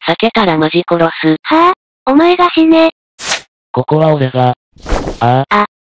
避けたらマジ殺す。 はぁ、お前が死ね。 ここは俺が。ああ。